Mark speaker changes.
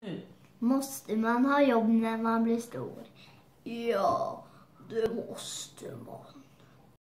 Speaker 1: Måste man ha jobb när man blir stor? Ja, det måste man.